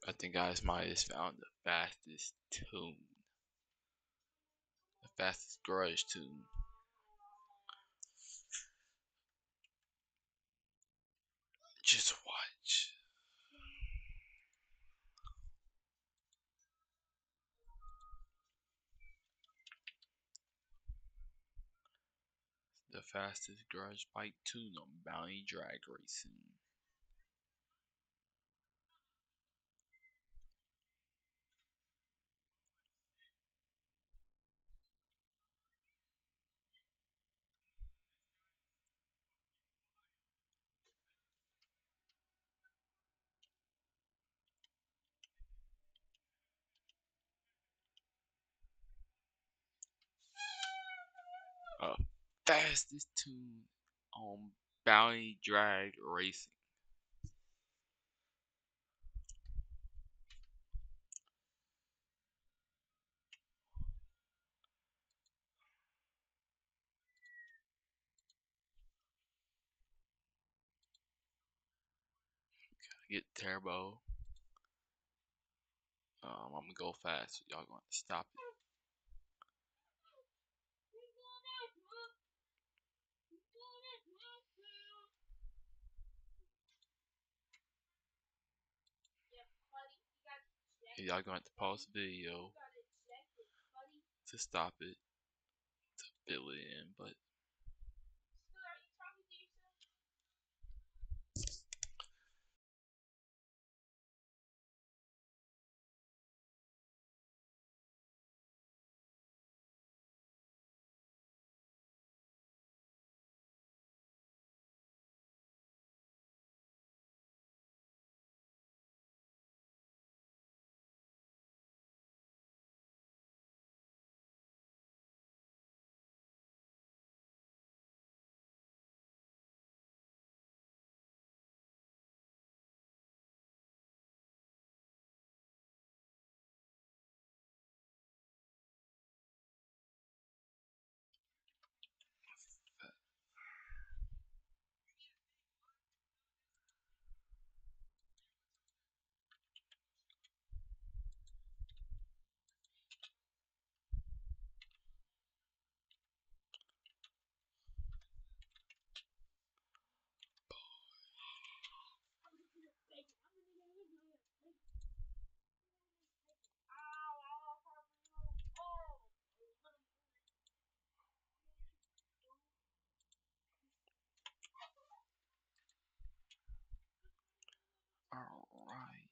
I think guys might have found the fastest tune. The fastest garage tune. Just watch. The fastest garage bike tune on Bounty Drag Racing. Fastest tune on Bounty Drag Racing. Get turbo. I'm gonna go fast. Y'all gonna stop it. Y'all gonna have to pause the video to stop it, to fill it in, but alright.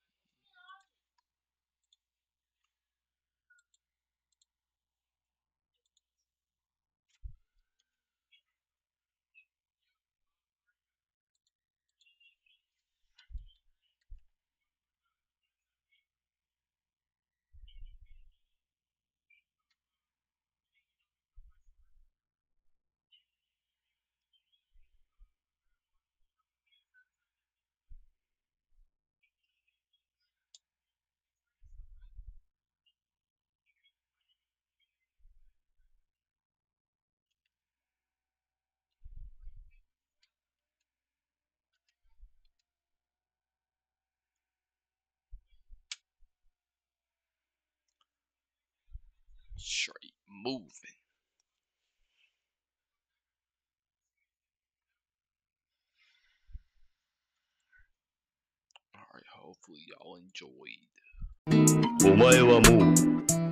Straight moving. Alright, hopefully y'all enjoyed. お前はもう